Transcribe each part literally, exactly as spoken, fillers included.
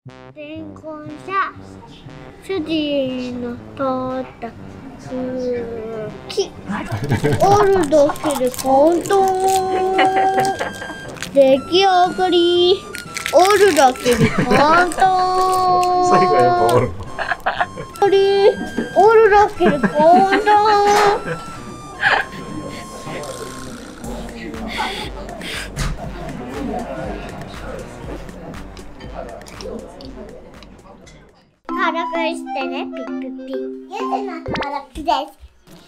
レンコン車、主人の通った木、おるだけで簡単。出来上がり、おるだけで簡単。 最後はやっぱおる。 おるだけで簡単。登録してね、ピッピッピ。ゆずの登録です。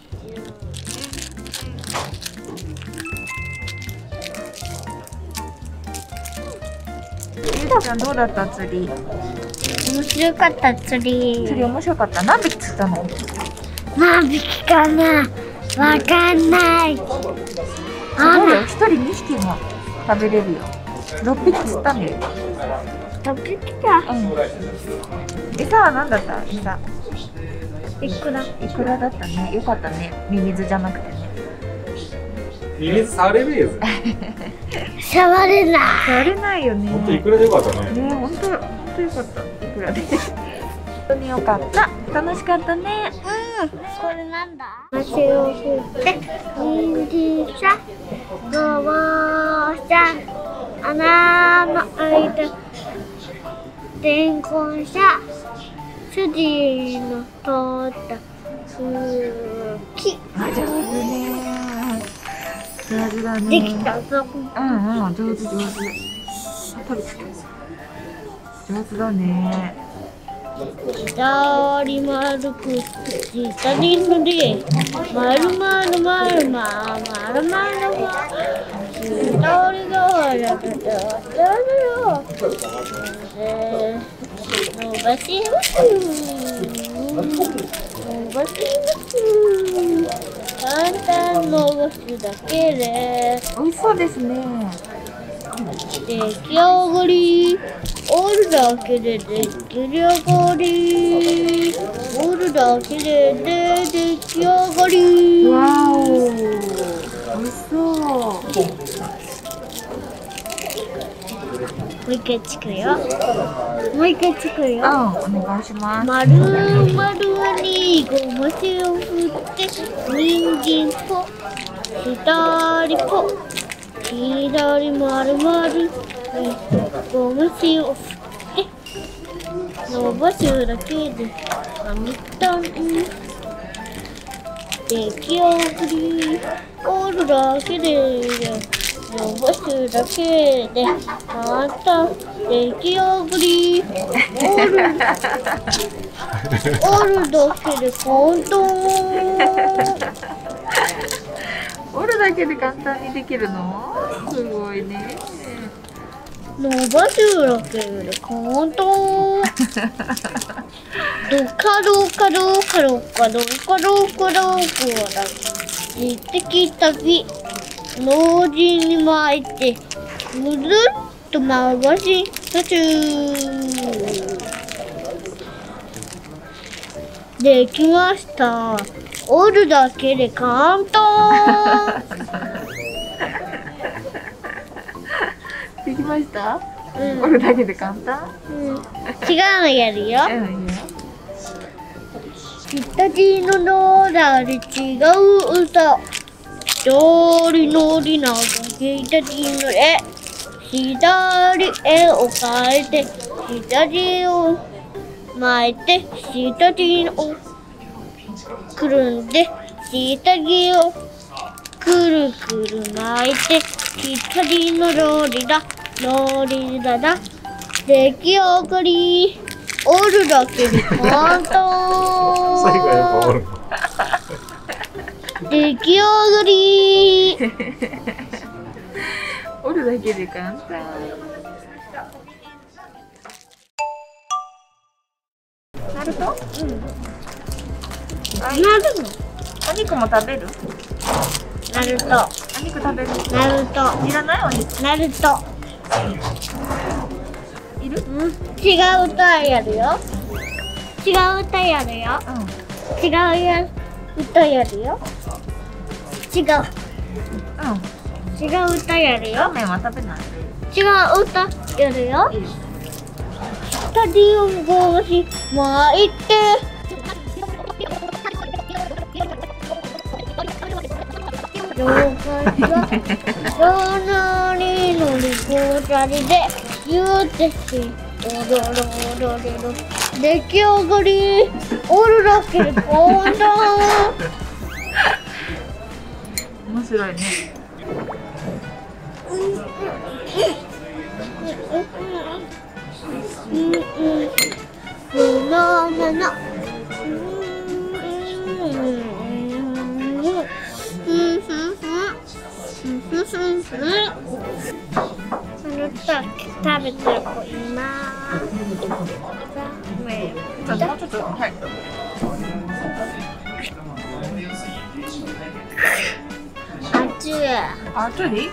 ゆうたちゃんどうだった釣り？ 面白かった釣り。 釣り面白かった。何匹釣ったの？ 何匹かな。わかんない。 すごいよ。一人二匹も食べれるよ。六匹釣ったね。 六匹か。 うん。餌は何だった？餌。 いくら。 いくらだったね。よかったね。ミミズじゃなくてね。 ミミズ触れるやつ。 触れない。 触れないよね。 本当いくらでよかったね。 ね、本当本当よかった。いくらで。本当によかった。楽しかったね。 うん。これなんだ？足を振って、人参さ、ごぼうさ、穴の開いたレンコンさ、主人の通った木。 あ、上手ね。上手だね。 できたぞ。 うんうん、上手上手。食べて上手だね。 左丸く下に塗り、丸丸丸丸丸丸左側だけど、伸ばします。伸ばします。簡単伸ばすだけで美味しそうですね。 出来上がり。おるだけで出来上がり。おるだけで出来上がり。 わお、美味しそう。 もう一回作るよ。もう一回作るよ。 うん、お願いします。 まるまるにごま塩を振って、人参ポ、左ポ、左まるまるにごま塩を振って伸ばすだけで簡単。出来上がり。おるだけで伸ばすだけで簡単。出来上がり。おるおるだけで簡単。 折るだけで簡単にできるの？すごいね。 伸ばすだけで簡単。どかどうかどうかどうかどうかどうかどうかだ。一滴旅、脳陣に巻いて、ぐるっと回し途中。できました。折るだけで簡単。 できました？ うん、 折るだけで簡単？ うん、違うのやるよ。 うん、いいよ。 左のノーダで違う歌。左のリナが左の絵。左絵を変えて、左を巻いて、左をくるんで、左をくるくる巻いて、左のローリだ、ローリだだ。出来上がり。折るだけで簡単。 最後はやっぱおる。 出来上がり。 折るだけで簡単。ナルト？うん。 なるの？ お肉も食べる？ ナルト。 お肉食べる？ ナルト。 いらないお肉。 ナルト。 いる？ うん、違う歌やるよ。違う歌やるよ。 うん。 違うや歌やるよ。違う。 うん。 違う歌やるよ。 ラーメンは食べない？ 違う歌やるよ。 いいよ。 スタジオン越し巻いて了解はどなりのりこちゃりでゆうてしおどろおどれろ出来上がりおるだけで簡単面白いね。 うんうんふななな食べてる子います。 じゃあもうちょっと、はい。 熱い。 熱い？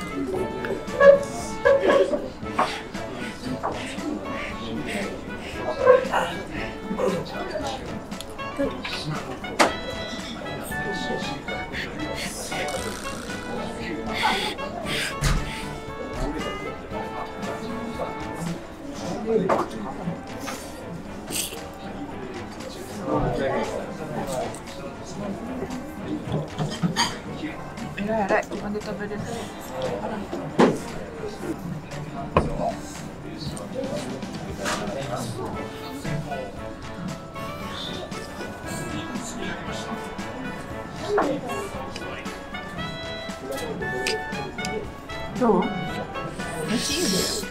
えらいえらい、自分で食べれる。どう？美味しいよ。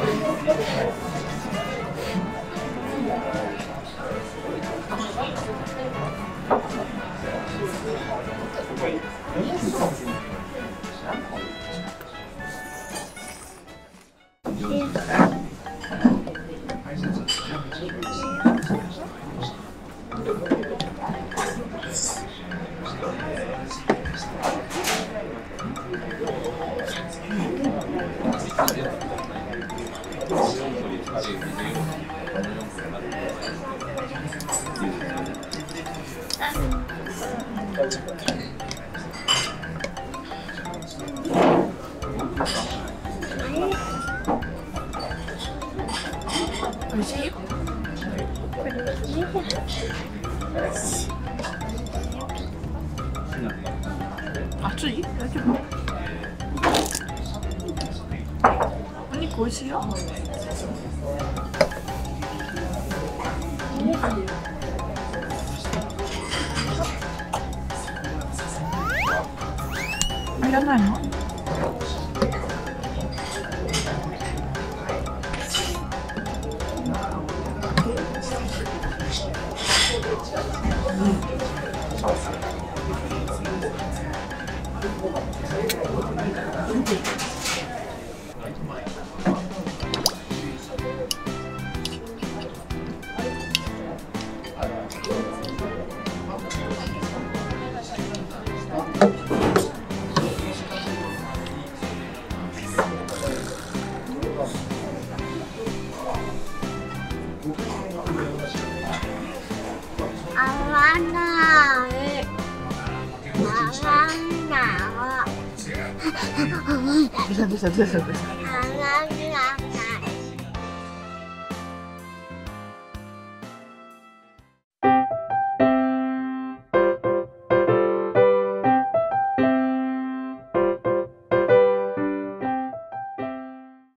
美味しい？熱い？大丈夫？お肉美味しいよ。いらないの？ 合わない。合わない。 どうしたどうしたどうしたどうした。